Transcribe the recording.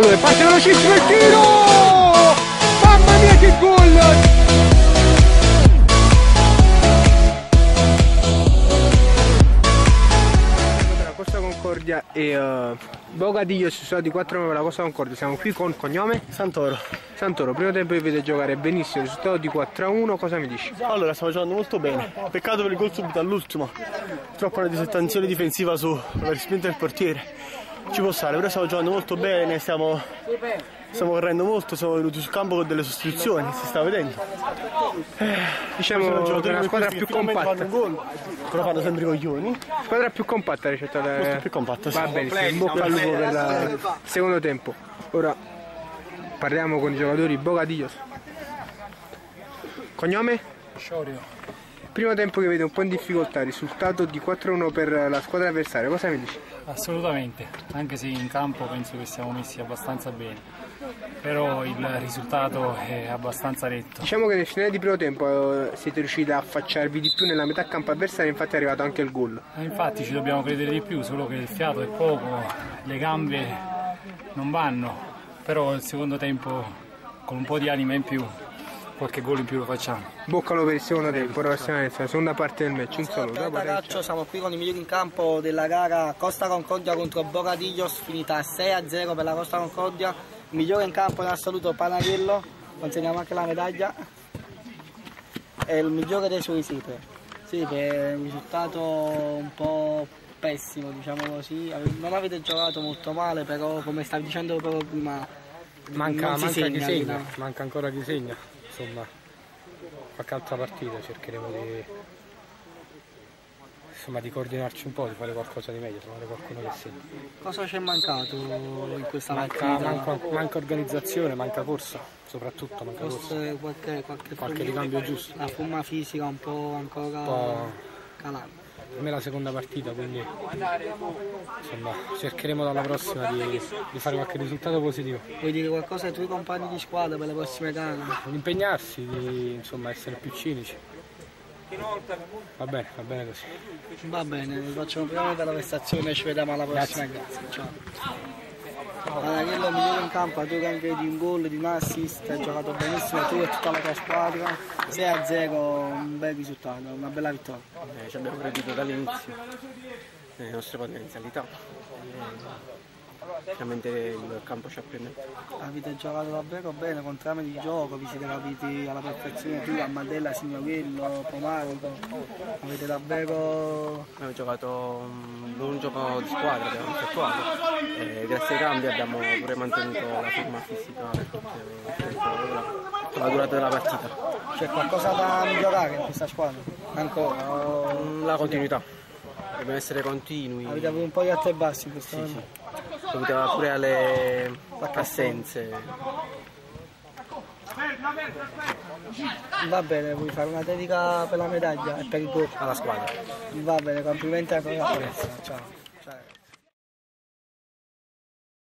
Allora, parte velocissimo il tiro! Mamma mia che gol! La Costa Concordia e Bocadillos sono di 4 per la Costa Concordia. Siamo qui con cognome? Santoro. Santoro, primo tempo vi vede giocare benissimo, risultato di 4-1, cosa mi dici? Allora, stiamo giocando molto bene. Peccato per il gol subito all'ultimo. Purtroppo una disattenzione difensiva sulla respinta del portiere. Ci può stare, però stiamo giocando molto bene, stiamo correndo molto, siamo venuti sul campo con delle sostituzioni, si sta vedendo. Diciamo che è una squadra più compatta. Però fanno sempre i coglioni. Squadra più compatta rispetto alla... Molto più compatta, sì. Va bene, in bocca al lupo per il secondo tempo. Ora parliamo con i giocatori Bocadillos. Cognome? Sciorio. Primo tempo che vede un po' in difficoltà, risultato di 4-1 per la squadra avversaria, cosa mi dici? Assolutamente, anche se in campo penso che siamo messi abbastanza bene, però il risultato è abbastanza netto. Diciamo che nel finale di primo tempo siete riusciti a affacciarvi di più nella metà campo avversaria, infatti è arrivato anche il gol. Infatti ci dobbiamo credere di più, solo che il fiato è poco, le gambe non vanno, però il secondo tempo con un po' di anima in più qualche gol in più lo facciamo. Boccalo per il secondo tempo, ora siamo nella seconda parte del match. Un saluto. Calcio, siamo qui con i migliori in campo della gara Costa Concordia contro Bocadillos, finita 6-0 per la Costa Concordia. Il migliore in campo in assoluto Panariello, consegniamo anche la medaglia. E il migliore dei suoi Sipe. Sipe è un risultato un po' pessimo, diciamo così. Non avete giocato molto male, però come stavi dicendo proprio prima, manca chi segna, manca ancora chi segna. Insomma, qualche altra partita cercheremo di coordinarci un po', di fare qualcosa di meglio, trovare qualcuno che segna. Cosa ci è mancato in questa partita? Manca organizzazione, manca corsa, soprattutto manca corsa. Qualche ricambio giusto. La forma fisica un po' ancora calata. Per me è la seconda partita, quindi insomma, cercheremo dalla prossima di fare qualche risultato positivo. Vuoi dire qualcosa ai tuoi compagni di squadra per le prossime gare? Di impegnarsi, di essere più cinici. Va bene così. Va bene, vi faccio un complimento per la prestazione, ci vediamo alla prossima. Grazie. Ciao. Panariello migliore in campo, ha 2 campi di un gol, di un assist, ha giocato benissimo tu e tutta la tua squadra. 6-0, un bel risultato, una bella vittoria. Ci abbiamo credito dall'inizio nelle nostre potenzialità. Chiaramente il campo ci ha preso. Avete giocato davvero bene, con trame di gioco, vi siete capiti alla perfezione tu, Amadella, Signorillo, Pomarico. Avete davvero... Abbiamo giocato un buon gioco di squadra, abbiamo effettuato. Grazie ai cambi abbiamo pure mantenuto la forma fisica per la durata della partita. C'è qualcosa da migliorare in questa squadra? Ancora? La continuità. Dobbiamo essere continui. Avete avuto un po' di alti e bassi in questo momento? Sì. Dovuto pure alle assenze. Va bene, vuoi fare una dedica per la medaglia e per il gol? Alla squadra. Va bene, complimenti ancora. Ciao.